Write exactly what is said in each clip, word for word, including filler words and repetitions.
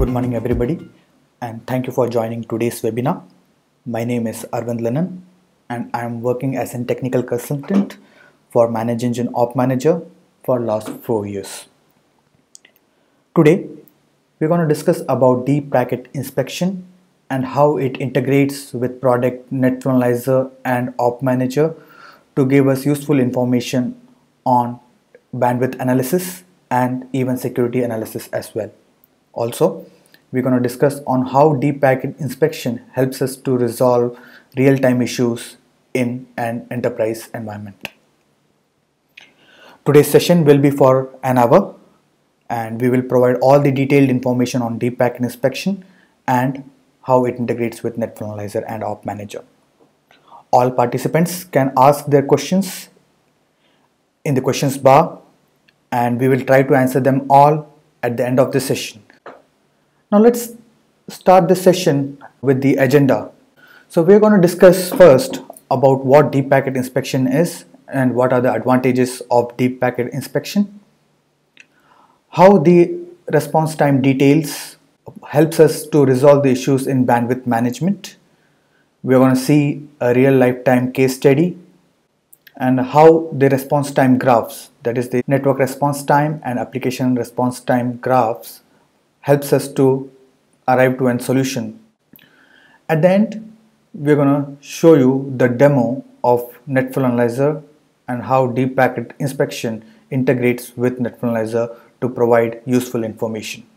Good morning everybody, and thank you for joining today's webinar. My name is Arvind Lennon and I am working as a technical consultant for ManageEngine Op Manager for last four years. Today we're going to discuss about deep packet inspection and how it integrates with product NetFlow and Op Manager to give us useful information on bandwidth analysis and even security analysis as well. Also, we're going to discuss on how deep packet inspection helps us to resolve real-time issues in an enterprise environment. Today's session will be for an hour and we will provide all the detailed information on deep packet inspection and how it integrates with NetFlow and Op Manager. All participants can ask their questions in the questions bar and we will try to answer them all at the end of the session. Now let's start the session with the agenda. So we're going to discuss first about what deep packet inspection is and what are the advantages of deep packet inspection, how the response time details helps us to resolve the issues in bandwidth management. We're going to see a real lifetime case study and how the response time graphs, that is the network response time and application response time graphs, helps us to arrive to a solution. At the end, we're going to show you the demo of NetFlow Analyzer and how deep packet inspection integrates with NetFlow Analyzer to provide useful information.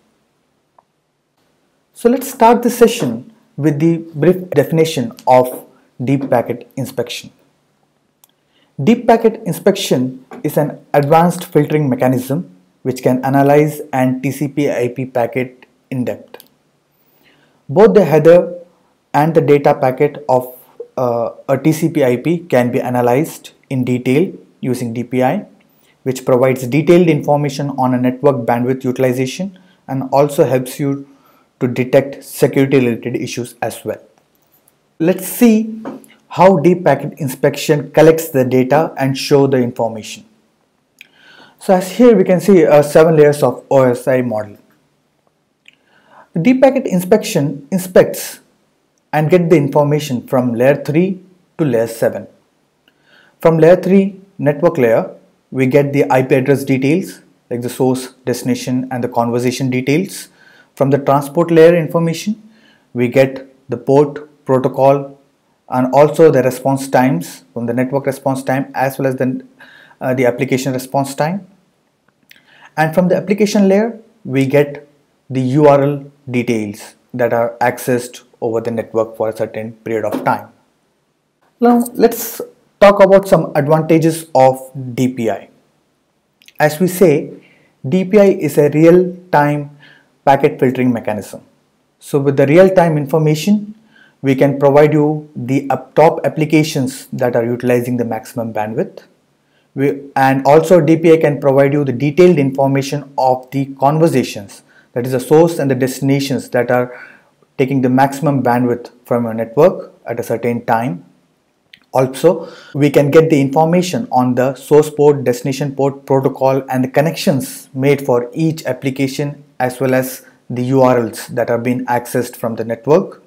So let's start the session with the brief definition of deep packet inspection. Deep packet inspection is an advanced filtering mechanism which can analyze an T C P I P packet in depth. Both the header and the data packet of uh, a T C P I P can be analyzed in detail using D P I, which provides detailed information on a network bandwidth utilization and also helps you to detect security related issues as well. Let's see how deep packet inspection collects the data and show the information. So as here we can see uh, seven layers of O S I model. The deep packet inspection inspects and get the information from layer three to layer seven. From layer three network layer, we get the I P address details like the source, destination and the conversation details. From the transport layer information, we get the port, protocol and also the response times from the network response time as well as the Uh, the application response time. And from the application layer we get the U R L details that are accessed over the network for a certain period of time. Now let's talk about some advantages of D P I. As we say, D P I is a real-time packet filtering mechanism. So with the real-time information we can provide you the up top applications that are utilizing the maximum bandwidth. We, and also D P I can provide you the detailed information of the conversations, that is the source and the destinations that are taking the maximum bandwidth from your network at a certain time. Also, we can get the information on the source port, destination port, protocol and the connections made for each application as well as the U R Ls that are being accessed from the network.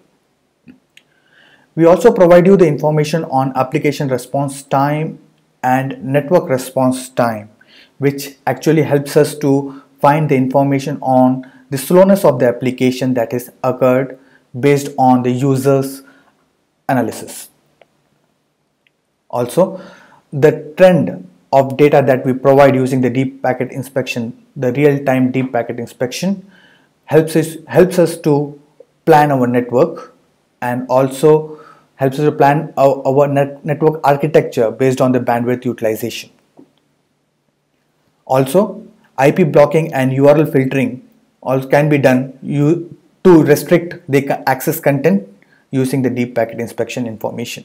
We also provide you the information on application response time and network response time, which actually helps us to find the information on the slowness of the application that is occurred based on the user's analysis. Also, the trend of data that we provide using the deep packet inspection, the real-time deep packet inspection, helps us helps us to plan our network and also helps us to plan our, our net, network architecture based on the bandwidth utilization. Also, I P blocking and U R L filtering also can be done you, to restrict the access content using the deep packet inspection information.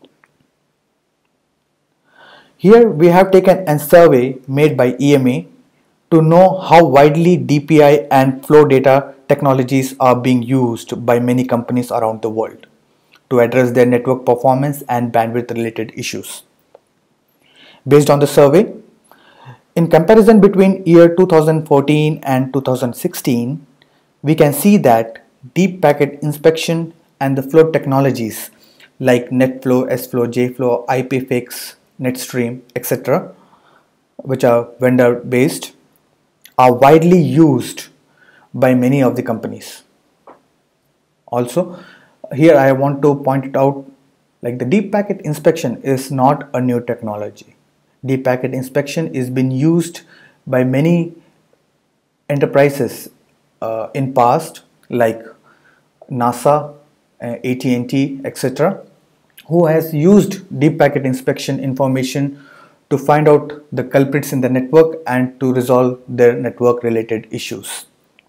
Here we have taken a survey made by E M A to know how widely D P I and flow data technologies are being used by many companies around the world to address their network performance and bandwidth related issues. Based on the survey, in comparison between year two thousand fourteen and two thousand sixteen, we can see that deep packet inspection and the flow technologies like NetFlow, SFlow, JFlow, IPFix, NetStream, et cetera, which are vendor based, are widely used by many of the companies. Also, here I want to point it out, like the deep packet inspection is not a new technology. Deep packet inspection is been used by many enterprises uh, in past, like NASA, uh, A T and T, et cetera, who has used deep packet inspection information to find out the culprits in the network and to resolve their network related issues.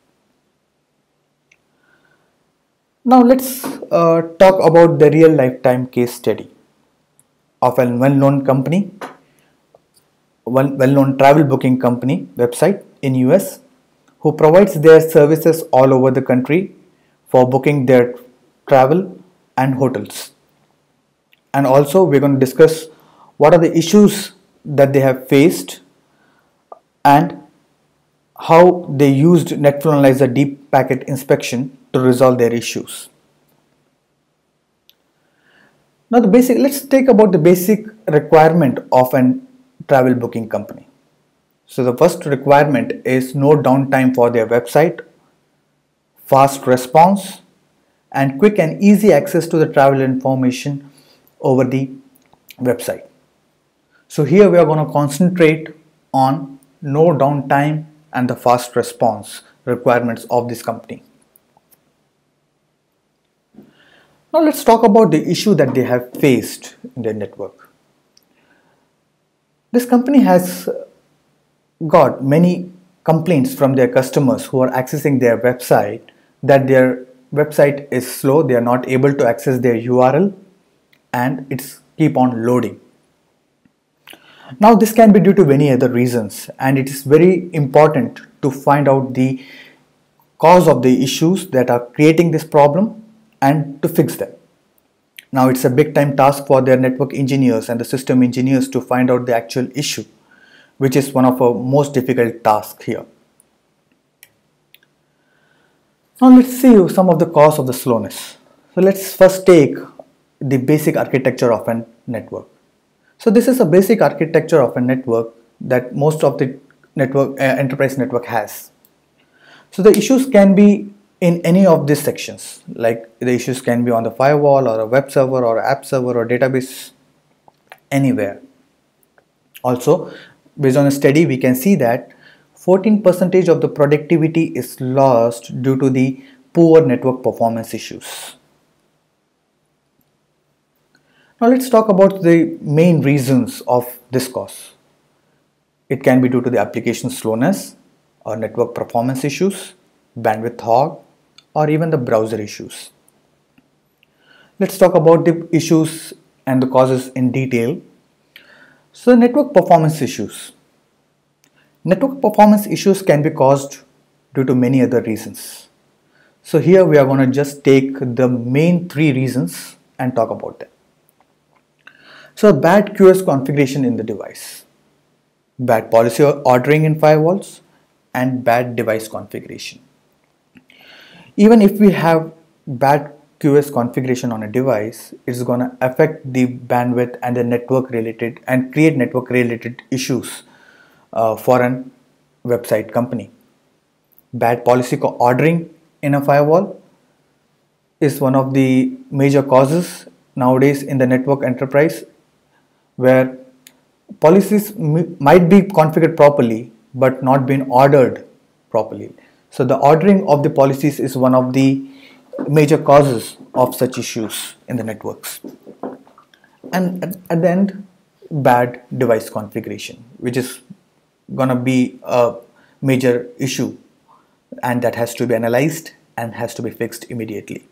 Now let's uh, talk about the real lifetime case study of a well-known company, one well-known travel booking company website in U S who provides their services all over the country for booking their travel and hotels. And also we're going to discuss what are the issues that they have faced and how they used NetFlow Analyzer deep packet inspection to resolve their issues. Now the basic, let's take about the basic requirement of an travel booking company. So the first requirement is no downtime for their website, fast response, and quick and easy access to the travel information over the website. So here we are going to concentrate on no downtime and the fast response requirements of this company. Now let's talk about the issue that they have faced in their network. This company has got many complaints from their customers who are accessing their website that their website is slow, they are not able to access their U R L and it's keep on loading. Now this can be due to many other reasons and it is very important to find out the cause of the issues that are creating this problem and to fix them. Now it's a big time task for their network engineers and the system engineers to find out the actual issue, which is one of our most difficult tasks here. Now let's see some of the cause of the slowness. So let's first take the basic architecture of a network. So this is a basic architecture of a network that most of the network uh, enterprise network has. So the issues can be in any of these sections, like the issues can be on the firewall or a web server or app server or database, anywhere. Also, based on a study, we can see that fourteen percent of the productivity is lost due to the poor network performance issues. Now let's talk about the main reasons of this cause. It can be due to the application slowness or network performance issues, bandwidth hog, or even the browser issues. Let's talk about the issues and the causes in detail. So network performance issues. Network performance issues can be caused due to many other reasons. So here we are going to just take the main three reasons and talk about them. So bad Q S configuration in the device, bad policy ordering in firewalls, and bad device configuration. Even if we have bad Q S configuration on a device, it's going to affect the bandwidth and the network related and create network related issues uh, for a website company. Bad policy ordering in a firewall is one of the major causes nowadays in the network enterprise, where policies might be configured properly but not been ordered properly. So the ordering of the policies is one of the major causes of such issues in the networks. And at, at the end, bad device configuration, which is gonna be a major issue, and that has to be analyzed and has to be fixed immediately.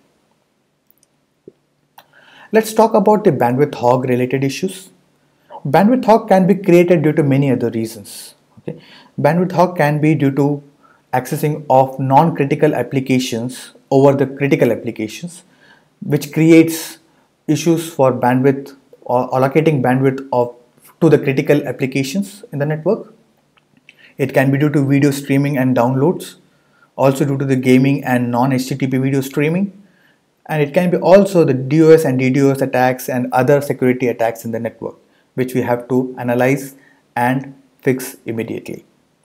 Let's talk about the bandwidth hog related issues. Bandwidth hog can be created due to many other reasons. Okay? Bandwidth hog can be due to accessing of non-critical applications over the critical applications, which creates issues for bandwidth or allocating bandwidth of to the critical applications in the network. It can be due to video streaming and downloads also due to the gaming and non-H T T P video streaming, and it can be also the DOS and DDoS attacks and other security attacks in the network, which we have to analyze and fix immediately.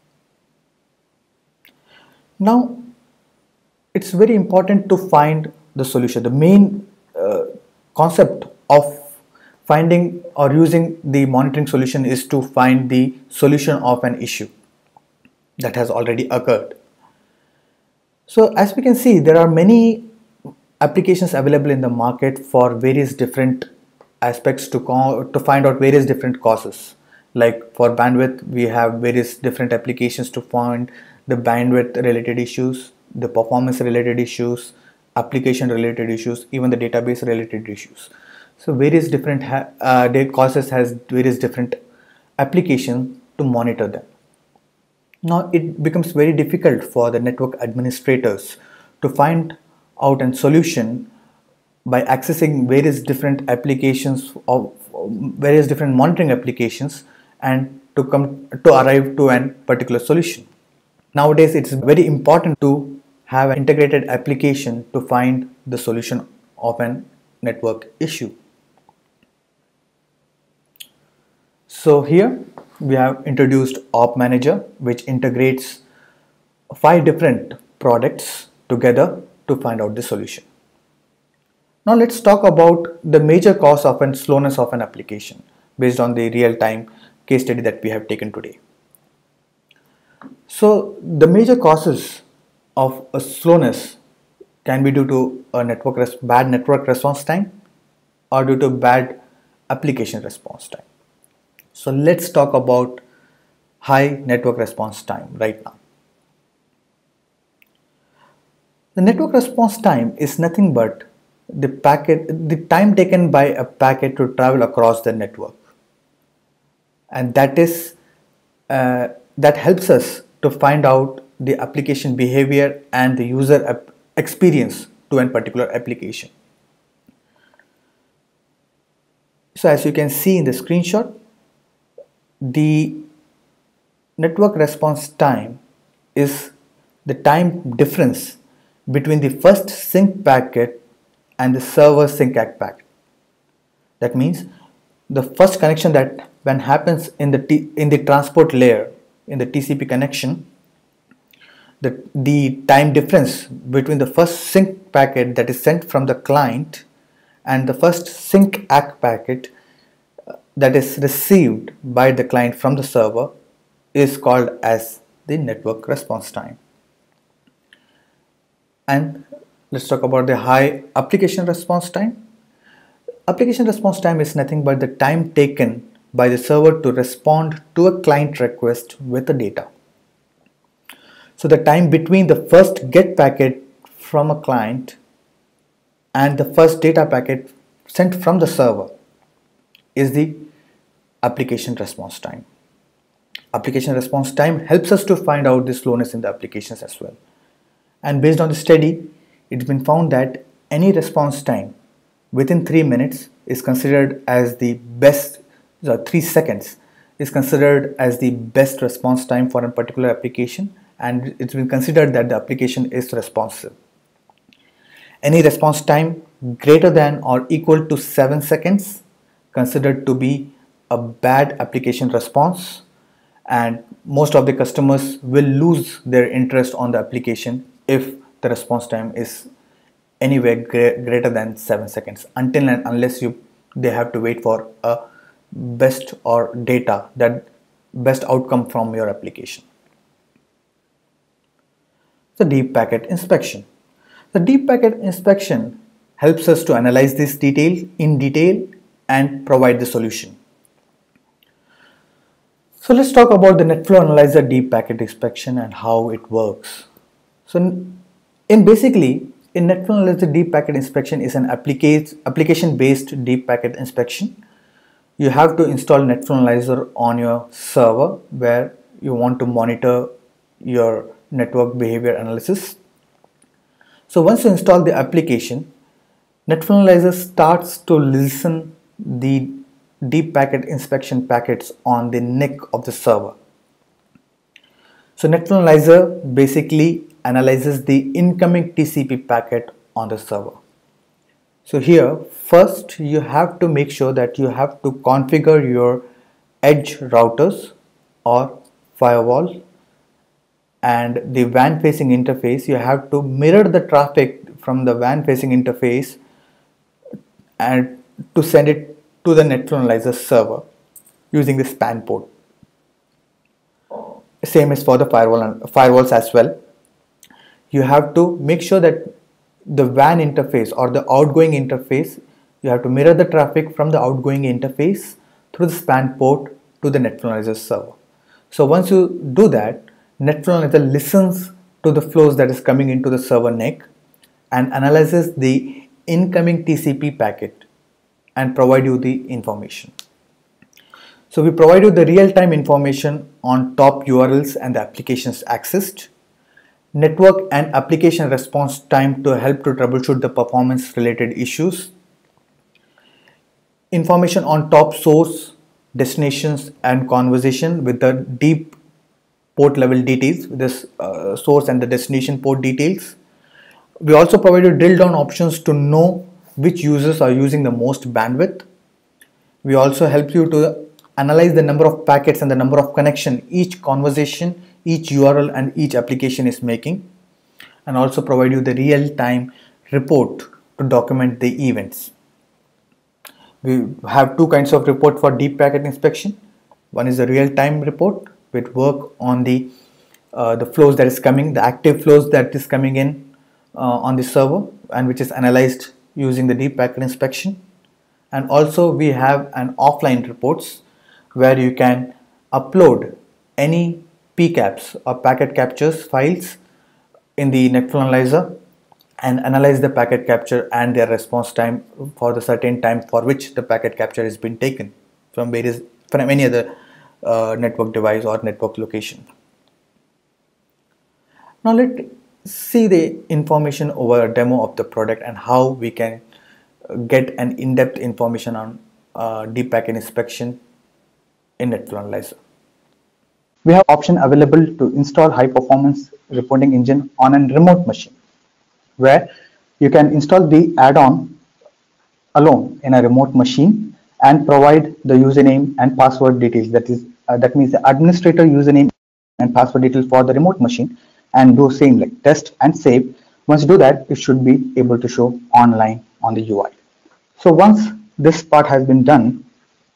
Now, it's very important to find the solution. The main uh, concept of finding or using the monitoring solution is to find the solution of an issue that has already occurred. So as we can see, there are many applications available in the market for various different aspects to, to find out various different causes. Like for bandwidth, we have various different applications to find the bandwidth related issues, the performance related issues, application related issues, even the database related issues. So various different uh, causes has various different applications to monitor them. Now it becomes very difficult for the network administrators to find out a solution by accessing various different applications of various different monitoring applications and to come to arrive to a particular solution. Nowadays it's very important to have an integrated application to find the solution of a network issue. So here we have introduced Op Manager, which integrates five different products together to find out the solution. Now let's talk about the major cause of an slowness of an application based on the real-time case study that we have taken today. So the major causes of a slowness can be due to a network res bad network response time or due to bad application response time. So let's talk about high network response time right now. The network response time is nothing but the packet, the time taken by a packet to travel across the network, and that is uh, that helps us to find out the application behavior and the user experience to a particular application. So as you can see in the screenshot, the network response time is the time difference between the first sync packet and the server sync packet. That means the first connection that when happens in the T, in the transport layer in the T C P connection, the, the time difference between the first sync packet that is sent from the client and the first sync A C K packet that is received by the client from the server is called as the network response time. And let's talk about the high application response time. Application response time is nothing but the time taken by the server to respond to a client request with the data. So the time between the first get packet from a client and the first data packet sent from the server is the application response time. Application response time helps us to find out the slowness in the applications as well. And based on the study, it's been found that any response time within three minutes is considered as the best, so three seconds is considered as the best response time for a particular application, and it's been considered that the application is responsive. Any response time greater than or equal to seven seconds considered to be a bad application response, and most of the customers will lose their interest on the application if the response time is anywhere greater than seven seconds, until and unless you they have to wait for a best or data, that best outcome from your application. The deep packet inspection. The deep packet inspection helps us to analyze this detail in detail and provide the solution. So let's talk about the NetFlow Analyzer deep packet inspection and how it works. So in basically in NetFlow Analyzer deep packet inspection is an application based deep packet inspection. You have to install NetFlow Analyzer on your server where you want to monitor your network behavior analysis. So once you install the application, NetFlow Analyzer starts to listen the deep packet inspection packets on the N I C of the server. So NetFlow Analyzer basically analyzes the incoming T C P packet on the server. So here, first you have to make sure that you have to configure your edge routers or firewall and the W A N facing interface. You have to mirror the traffic from the W A N facing interface and to send it to the NetFlow Analyzer server using the span port. Same is for the firewall and firewalls as well. You have to make sure that the W A N interface or the outgoing interface, you have to mirror the traffic from the outgoing interface through the span port to the NetFlow Analyzer server. So once you do that, NetFlow Analyzer listens to the flows that is coming into the server N I C and analyzes the incoming T C P packet and provide you the information. So we provide you the real-time information on top U R Ls and the applications accessed, network and application response time to help to troubleshoot the performance related issues, information on top source, destinations and conversation with the deep port level details, with this uh, source and the destination port details. We also provide you drill down options to know which users are using the most bandwidth. We also help you to analyze the number of packets and the number of connection each conversation, each U R L and each application is making, and also provide you the real-time report to document the events. We have two kinds of report for deep packet inspection. One is the real-time report, which work on the uh, the flows that is coming, the active flows that is coming in uh, on the server, and which is analyzed using the deep packet inspection. And also we have an offline reports where you can upload any P CAPs or packet captures files in the NetFlow Analyzer and analyze the packet capture and their response time for the certain time for which the packet capture has been taken from various from any other uh, network device or network location. Now let's see the information over a demo of the product and how we can get an in-depth information on uh, deep packet inspection in NetFlow Analyzer. We have option available to install high performance reporting engine on a remote machine, where you can install the add-on alone in a remote machine and provide the username and password details. That is, uh, that means the administrator username and password details for the remote machine, and do same like test and save. Once you do that, it should be able to show online on the U I. So once this part has been done,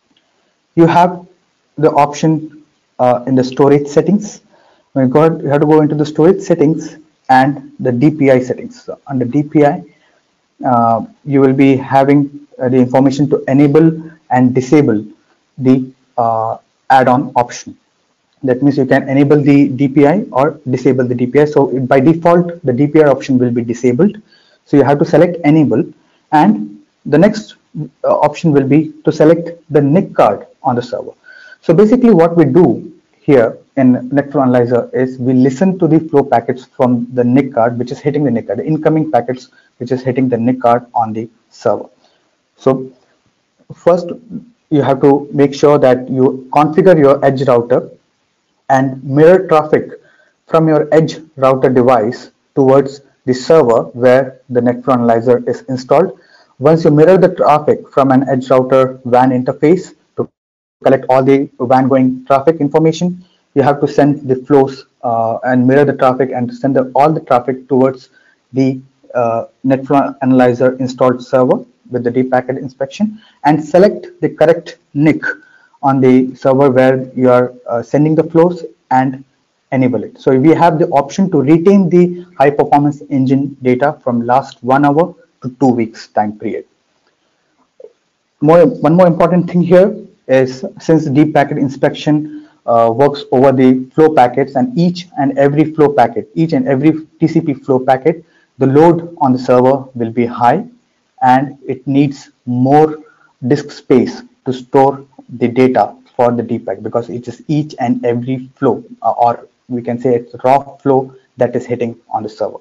you have the option uh, in the storage settings. When you, go, you have to go into the storage settings and the D P I settings. So under D P I, uh, you will be having uh, the information to enable and disable the uh, add-on option. That means you can enable the D P I or disable the D P I. So by default, the D P I option will be disabled. So you have to select enable, and the next uh, option will be to select the N I C card on the server. So basically what we do here in NetFlow Analyzer is we listen to the flow packets from the N I C card which is hitting the N I C card, the incoming packets which is hitting the N I C card on the server. So first you have to make sure that you configure your edge router and mirror traffic from your edge router device towards the server where the NetFlow Analyzer is installed. Once you mirror the traffic from an edge router W A N interface to collect all the W A N going traffic information, you have to send the flows uh, and mirror the traffic and send the, all the traffic towards the uh, NetFlow Analyzer installed server with the deep packet inspection, and select the correct N I C on the server where you are uh, sending the flows and enable it. So we have the option to retain the high performance engine data from last one hour to two weeks time period. More, one more important thing here is, since deep packet inspection uh, works over the flow packets, and each and every flow packet, each and every T C P flow packet, the load on the server will be high and it needs more disk space to store the data for the deep packet, because it is each and every flow uh, or we can say it's raw flow that is hitting on the server.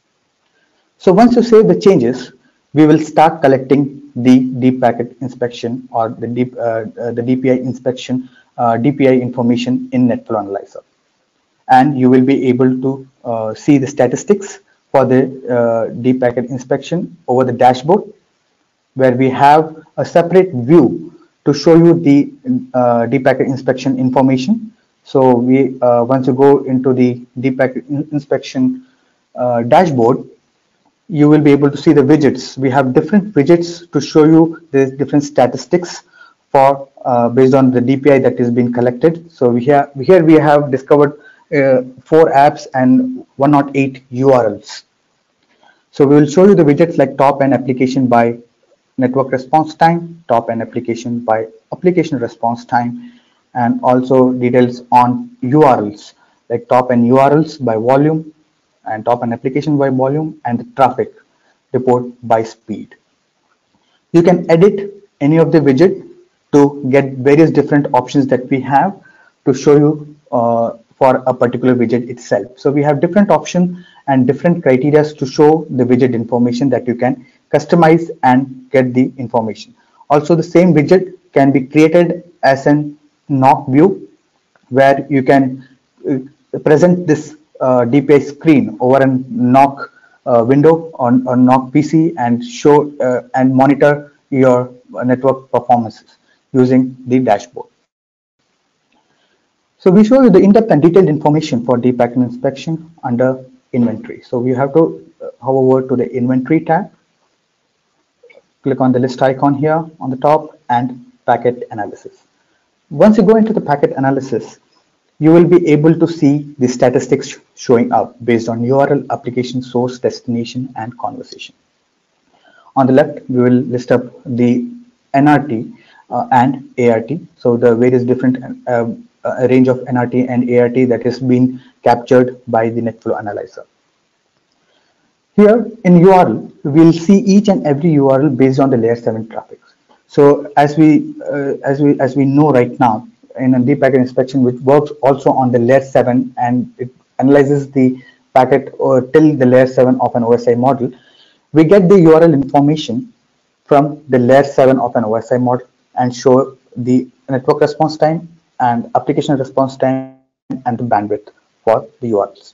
So once you save the changes, we will start collecting the deep packet inspection or the deep uh, uh, the D P I inspection uh, D P I information in NetFlow Analyzer. and you will be able to uh, see the statistics for the uh, deep packet inspection over the dashboard, where we have a separate view to show you the uh, deep packet inspection information. So we uh, once you go into the deep packet in inspection uh, dashboard, you will be able to see the widgets. We have different widgets to show you the different statistics for uh, based on the D P I that is being collected. So we here, here we have discovered uh, four apps and one hundred eight U R Ls. So we will show you the widgets like top and application by network response time, top and application by application response time, and also details on U R Ls like top and U R Ls by volume, and top and application by volume, and the traffic report by speed. You can edit any of the widget to get various different options that we have to show you uh, for a particular widget itself. So we have different options and different criteria to show the widget information that you can customize and get the information. Also, the same widget can be created as an N O C view, where you can uh, present this uh, D P I screen over a N O C uh, window on a N O C P C and show uh, and monitor your network performances using the dashboard. So we show you the in-depth and detailed information for deep packet inspection under inventory. So we have to uh, hover over to the inventory tab, click on the list icon here on the top, and packet analysis. Once you go into the packet analysis, you will be able to see the statistics showing up based on U R L, application, source, destination, and conversation. On the left, we will list up the N R T uh, and A R T. So the various different uh, uh, range of N R T and A R T that is being captured by the NetFlow Analyzer. Here in U R L, we'll see each and every U R L based on the layer seven traffic. So as we uh, as we as we know right now, in a deep packet inspection, which works also on the layer seven, and it analyzes the packet or till the layer seven of an O S I model, we get the U R L information from the layer seven of an O S I model and show the network response time and application response time and the bandwidth for the U R Ls.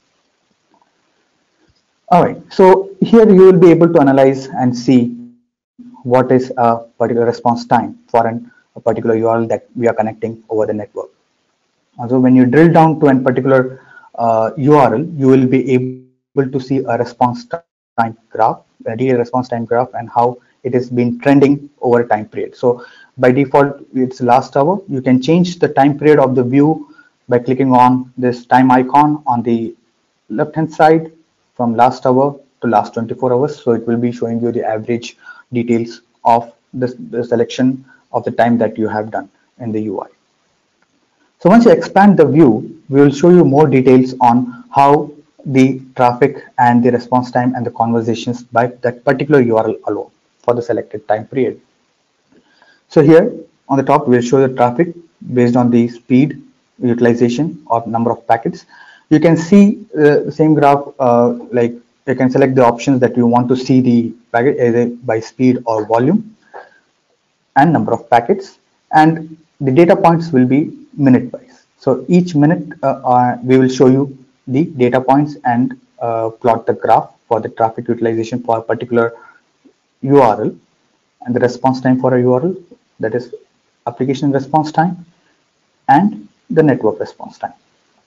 All right, so here you will be able to analyze and see what is a particular response time for an, a particular U R L that we are connecting over the network. Also, when you drill down to a particular uh, U R L, you will be able to see a response time graph, a detailed response time graph, and how it has been trending over a time period. So by default, it's last hour. You can change the time period of the view by clicking on this time icon on the left hand side from last hour to last twenty-four hours. So it will be showing you the average details of this, the selection of the time that you have done in the U I. So once you expand the view, we will show you more details on how the traffic and the response time and the conversations by that particular U R L alone for the selected time period. So here on the top, we'll show the traffic based on the speed, utilization, or number of packets. You can see uh, the same graph, uh, like you can select the options that you want to see the packet either by speed or volume and number of packets, and the data points will be minute wise. So each minute uh, uh, we will show you the data points and uh, plot the graph for the traffic utilization for a particular U R L and the response time for a U R L, that is application response time and the network response time.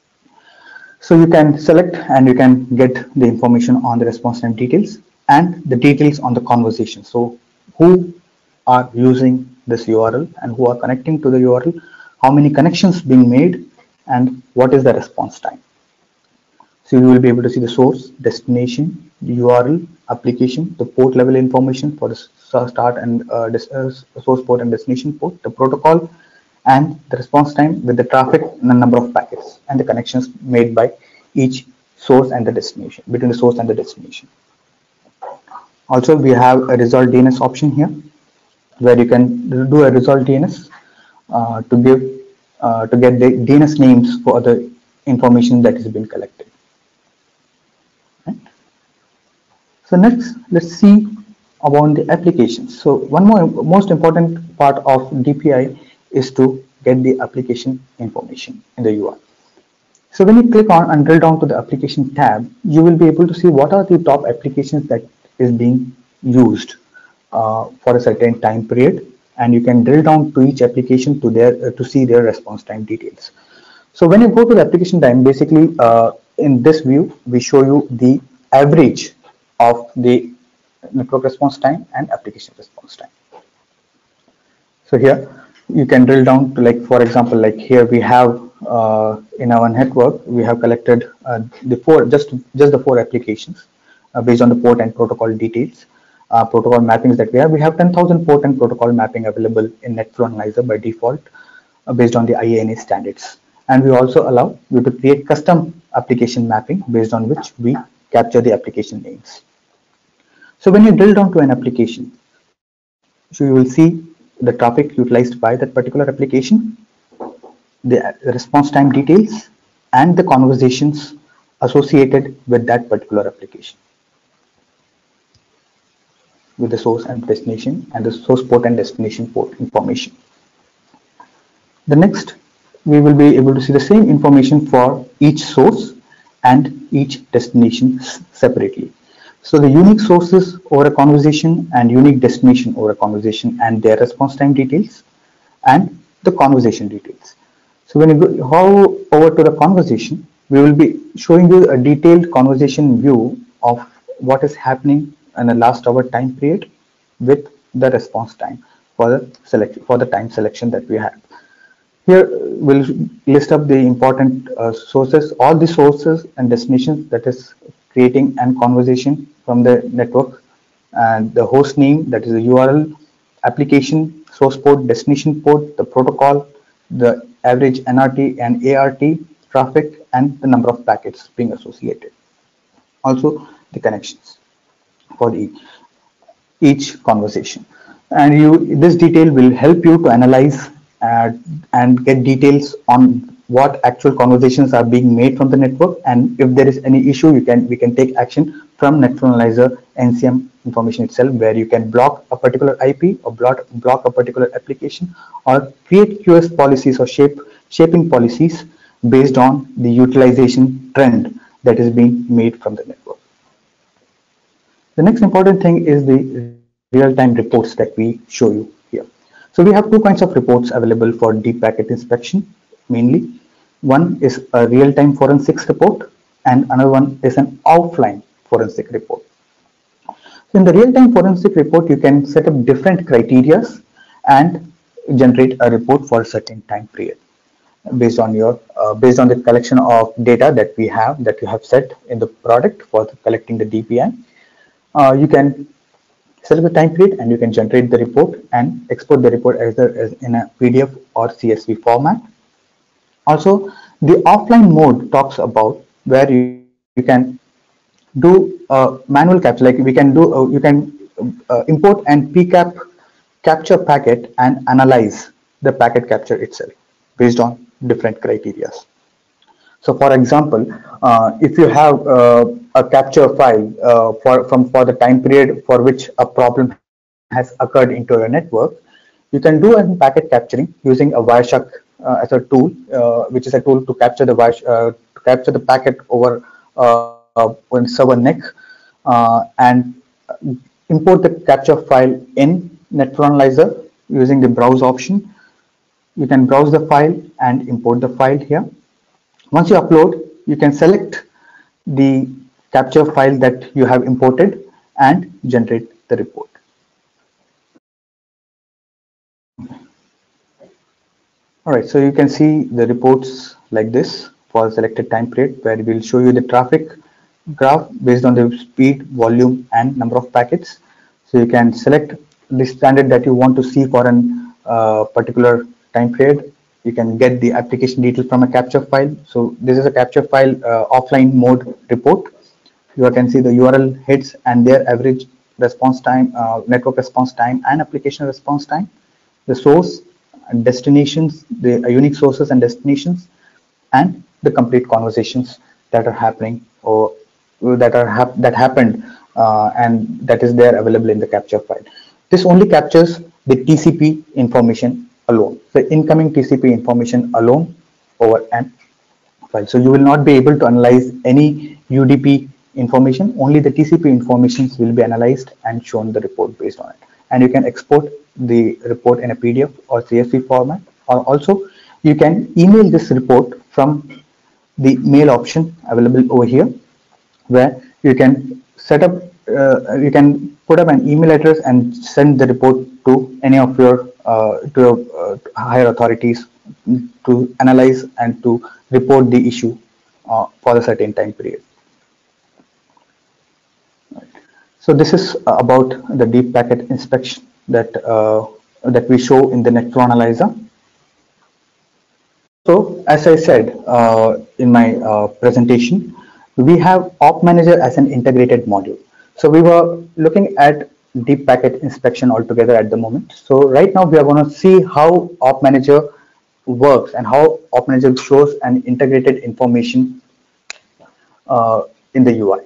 So you can select and you can get the information on the response time details and the details on the conversation. So who are using this U R L and who are connecting to the U R L, how many connections being made, and what is the response time. So you will be able to see the source, destination, the U R L, application, the port level information for the start and uh, uh, source port and destination port, the protocol, and the response time with the traffic and the number of packets and the connections made by each source and the destination, between the source and the destination. Also, we have a result D N S option here, where you can do a result D N S uh, to give uh, to get the D N S names for the information that is being collected. Right. So next, let's see about the applications. So one more most important part of D P I is to get the application information in the U R L. So when you click on and drill down to the application tab, you will be able to see what are the top applications that is being used uh, for a certain time period, and you can drill down to each application to their uh, to see their response time details. So when you go to the application time, basically uh, in this view, we show you the average of the network response time and application response time. So here you can drill down to, like, for example, like here we have uh, in our network, we have collected uh, the four, just, just the four applications uh, based on the port and protocol details, uh, protocol mappings that we have. We have ten thousand port and protocol mapping available in NetFlow Analyzer by default uh, based on the I A N A standards. And we also allow you to create custom application mapping based on which we capture the application names. So when you drill down to an application, so you will see the traffic utilized by that particular application, the response time details, and the conversations associated with that particular application, with the source and destination and the source port and destination port information. The next, we will be able to see the same information for each source and each destination separately. So the unique sources over a conversation and unique destination over a conversation and their response time details and the conversation details. So when you go over to the conversation, we will be showing you a detailed conversation view of what is happening in the last hour time period with the response time for the selection, for the time selection that we have. Here we'll list up the important uh, sources, all the sources and destinations that is creating and conversation from the network, and the host name, that is the U R L, application, source port, destination port, the protocol, the average N R T and A R T traffic, and the number of packets being associated. Also the connections for the each conversation. And you, this detail will help you to analyze uh, and get details on what actual conversations are being made from the network, and if there is any issue, you can we can take action from NetFlow Analyzer N C M information itself, where you can block a particular I P or block block a particular application, or create Q S policies or shape shaping policies based on the utilization trend that is being made from the network. The next important thing is the real-time reports that we show you here. So we have two kinds of reports available for deep packet inspection mainly. One is a real-time forensics report and another one is an offline forensic report. In the real-time forensic report, you can set up different criteria and generate a report for a certain time period based on your uh, based on the collection of data that we have that you have set in the product for the collecting the D P I. Uh, you can select the time period and you can generate the report and export the report as, a, as in a P D F or C S V format. Also, the offline mode talks about where you, you can do uh, manual capture, like we can do, uh, you can uh, import and P CAP capture packet and analyze the packet capture itself based on different criteria. So for example, uh, if you have uh, a capture file uh, for, from, for the time period for which a problem has occurred into your network, you can do a packet capturing using a Wireshark uh, as a tool, uh, which is a tool to capture the uh, to capture the packet over uh, one server N I C uh, and import the capture file in NetFlow Analyzer using the browse option. You can browse the file and import the file here. Once you upload, you can select the capture file that you have imported and generate the report. All right, so you can see the reports like this for a selected time period, where we will show you the traffic graph based on the speed, volume, and number of packets. So you can select the standard that you want to see for a uh, particular time period. You can get the application details from a capture file. So this is a capture file uh, offline mode report. You can see the U R L hits and their average response time, uh, network response time, and application response time. The source and destinations, the uh, unique sources and destinations, and the complete conversations that are happening or that are hap that happened uh, and that is there available in the capture file. This only captures the T C P information alone, the incoming T C P information alone over an file. So you will not be able to analyze any U D P information, only the T C P informations will be analyzed and shown the report based on it. And you can export the report in a P D F or C S V format, or also you can email this report from the mail option available over here, where you can set up, uh, you can put up an email address and send the report to any of your uh, to your uh, higher authorities to analyze and to report the issue uh, for a certain time period. So this is about the deep packet inspection that uh, that we show in the NetFlow Analyzer. So as I said uh, in my uh, presentation, we have Op Manager as an integrated module. So we were looking at deep packet inspection altogether at the moment. So right now we are going to see how Op Manager works and how Op Manager shows an integrated information uh, in the U I.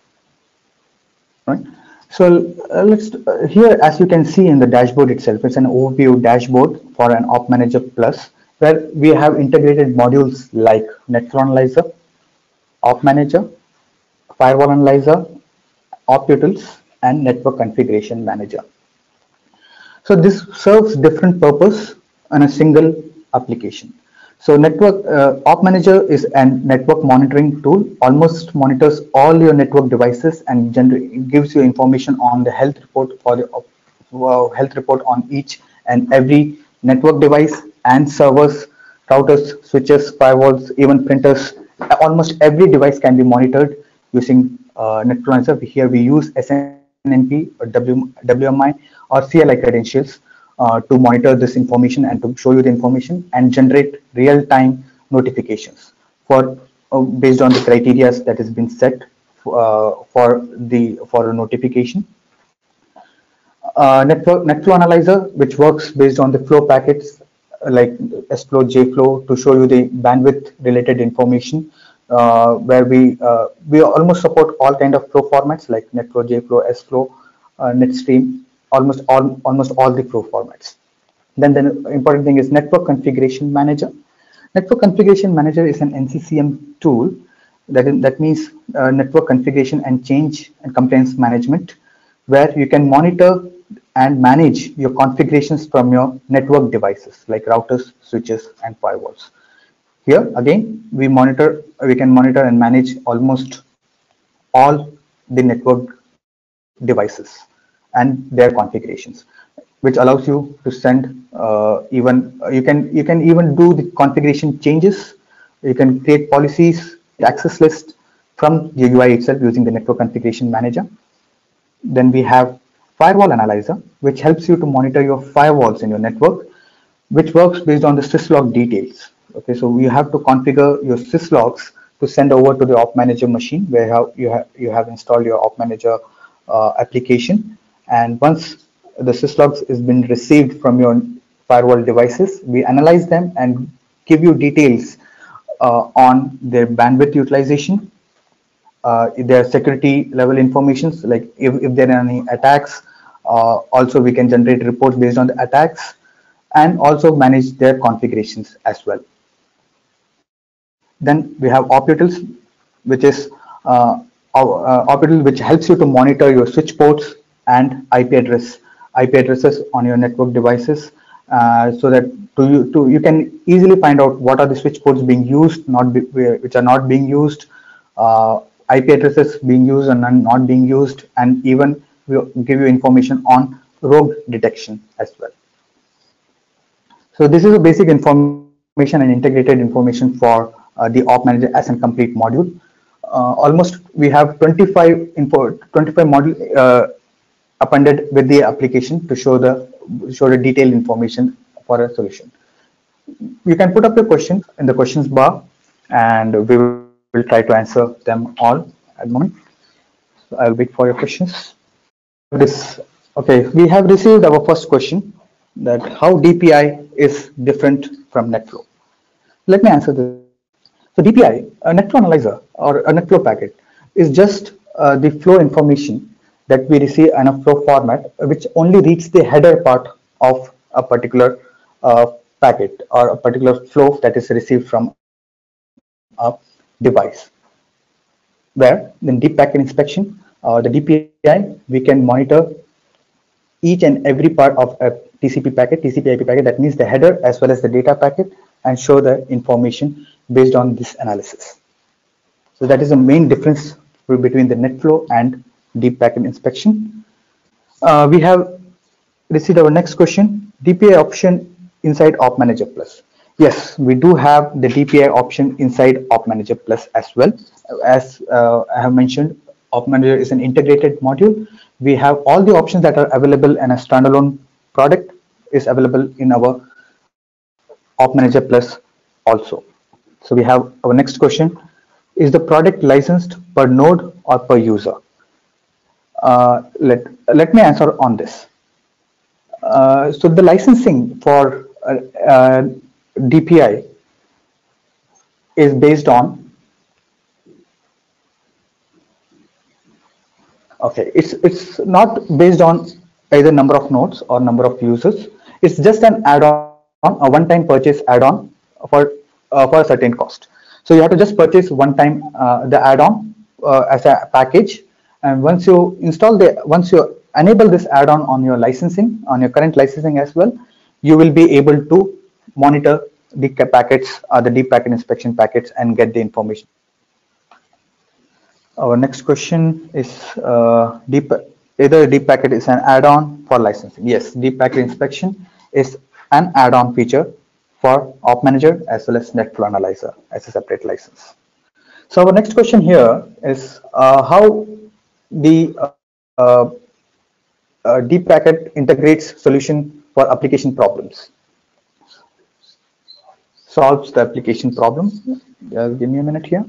Right. So uh, let's uh, here, as you can see in the dashboard itself, it's an overview dashboard for an Op Manager Plus, where we have integrated modules like NetFlow Analyzer, Op Manager, Firewall Analyzer, Op Utils, and Network Configuration Manager. So this serves different purpose in a single application. So network uh, Op Manager is a network monitoring tool, almost monitors all your network devices and gives you information on the health report for the uh, health report on each and every network device and servers, routers, switches, firewalls, even printers. Almost every device can be monitored using uh, NetFlow Analyzer. Here we use S N M P or W M I or C L I credentials uh, to monitor this information and to show you the information and generate real-time notifications for uh, based on the criteria that has been set uh, for the for a notification. Uh, Network, NetFlow Analyzer, which works based on the flow packets like S-Flow, J-Flow, to show you the bandwidth related information, uh, where we uh, we almost support all kind of flow formats like NetFlow, J-Flow, S-Flow, uh, NetStream, almost all almost all the flow formats. Then the important thing is Network Configuration Manager. Network Configuration Manager is an N C C M tool that is, that means uh, network configuration and change and compliance management, where you can monitor and manage your configurations from your network devices like routers, switches, and firewalls. Here again, we monitor, we can monitor and manage almost all the network devices and their configurations, which allows you to send uh, even you can you can even do the configuration changes. You can create policies, access list from the U I itself using the Network Configuration Manager. Then we have Firewall Analyzer, which helps you to monitor your firewalls in your network, which works based on the syslog details. Okay, so you have to configure your syslogs to send over to the Op Manager machine where you have you have, you have installed your Op Manager uh, application. And once the syslogs has been received from your firewall devices, we analyze them and give you details uh, on their bandwidth utilization, uh, their security level informations, like if, if there are any attacks. Uh, also, we can generate reports based on the attacks and also manage their configurations as well. Then we have Op Utils, which is uh, uh, Op Utils, which helps you to monitor your switch ports and I P address I P addresses on your network devices, uh, so that to you to you can easily find out what are the switch ports being used, not be, which are not being used, uh, I P addresses being used and not being used, and even will give you information on rogue detection as well. So this is a basic information and integrated information for uh, the Op Manager as a complete module. Uh, almost we have twenty-five info, twenty-five module uh, appended with the application to show the show the detailed information for a solution. You can put up your questions in the questions bar, and we will try to answer them all at the moment. So I'll wait for your questions. This okay, we have received our first question, that how D P I is different from NetFlow. Let me answer this. So D P I, a NetFlow Analyzer or a NetFlow packet, is just uh, the flow information that we receive in a flow format, which only reads the header part of a particular uh, packet or a particular flow that is received from a device. Where in deep packet inspection, uh, the D P I, we can monitor each and every part of a T C P packet, T C P I P packet, that means the header as well as the data packet, and show the information based on this analysis. So that is the main difference between the NetFlow and deep packet inspection. Uh, we have received our next question, D P I option inside Op Manager Plus. Yes, we do have the D P I option inside Op Manager Plus as well. As uh, I have mentioned, Op Manager is an integrated module. We have all the options that are available in a standalone product is available in our Op Manager Plus also. So we have our next question. Is the product licensed per node or per user? Uh, let, let me answer on this. Uh, so the licensing for uh, uh, D P I is based on, okay, it's it's not based on either number of nodes or number of users. It's just an add-on, a one-time purchase add-on for uh, for a certain cost. So you have to just purchase one time uh, the add-on uh, as a package, and once you install the once you enable this add-on on your licensing, on your current licensing as well, you will be able to monitor the packets, uh, the deep packet inspection packets, and get the information. Our next question is uh, deep, either deep packet is an add-on for licensing. Yes, deep packet inspection is an add-on feature for Op Manager as well as NetFlow Analyzer as a separate license. So our next question here is uh, how the uh, uh, uh, deep packet integrates solution for application problems. Solves the application problem. Just give me a minute here.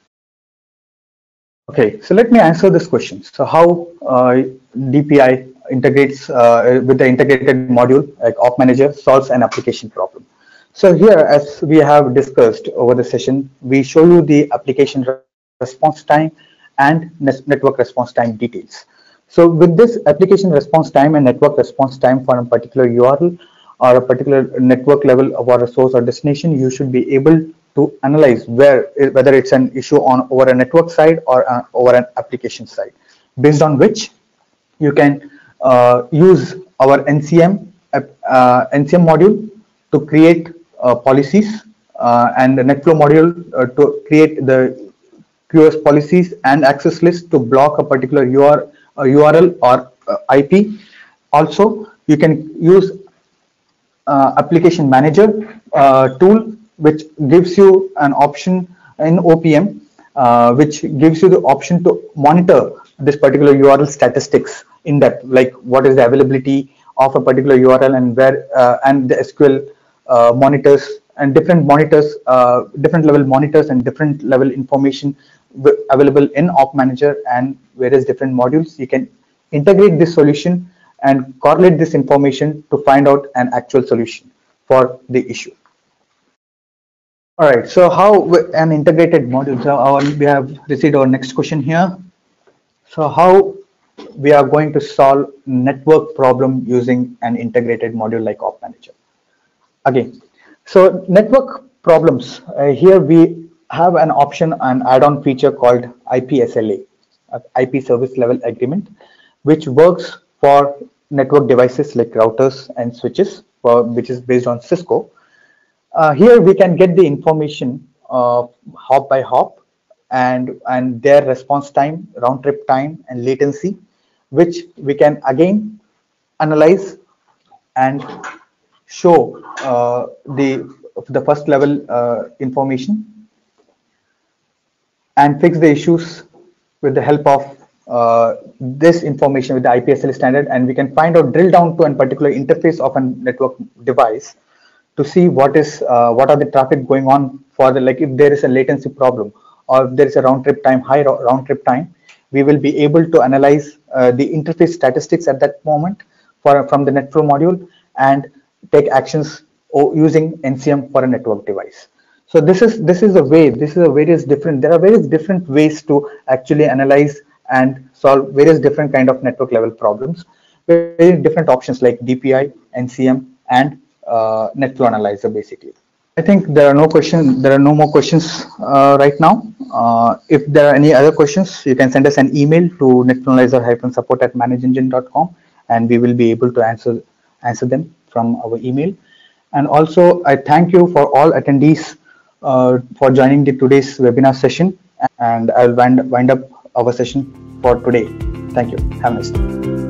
Okay, so let me answer this question. So how uh, D P I integrates uh, with the integrated module like Op Manager solves an application problem. So here, as we have discussed over the session, we show you the application response time and network response time details. So with this application response time and network response time for a particular U R L or a particular network level of a source or destination, you should be able to analyze where whether it's an issue on over a network side or uh, over an application side, based on which you can uh, use our N C M uh, N C M module to create uh, policies uh, and the NetFlow module uh, to create the Q S policies and access list to block a particular U R, uh, U R L or uh, I P. Also, you can use uh, application manager uh, tool, which gives you an option in O P M, uh, which gives you the option to monitor this particular U R L statistics in depth, like what is the availability of a particular U R L and where uh, and the S Q L uh, monitors and different monitors, uh, different level monitors and different level information available in Op Manager and various different modules. You can integrate this solution and correlate this information to find out an actual solution for the issue. All right, so how an integrated module, so our, we have received our next question here. So how we are going to solve network problem using an integrated module like Op Manager. Again, so network problems, uh, here we have an option, an add-on feature called I P S L A, uh, I P Service Level Agreement, which works for network devices like routers and switches, for, which is based on Cisco. Uh, here we can get the information uh, hop by hop and, and their response time, round trip time and latency, which we can again analyze and show uh, the, the first level uh, information and fix the issues with the help of uh, this information with the I P S L A standard, and we can find out, drill down to a particular interface of a network device to see what is uh, what are the traffic going on for the, like if there is a latency problem or if there is a round trip time, high round trip time, we will be able to analyze uh, the interface statistics at that moment for from the NetFlow module and take actions using N C M for a network device. So this is this is a way, this is a various different, there are various different ways to actually analyze and solve various different kind of network level problems, very different options like D P I, N C M and uh, NetFlow Analyzer basically. I think there are no questions. There are no more questions uh, right now. Uh, if there are any other questions, you can send us an email to netanalyzer-support at managengine dot com, and we will be able to answer answer them from our email. And also, I thank you for all attendees uh, for joining the today's webinar session. And I'll wind wind up our session for today. Thank you. Have a nice day.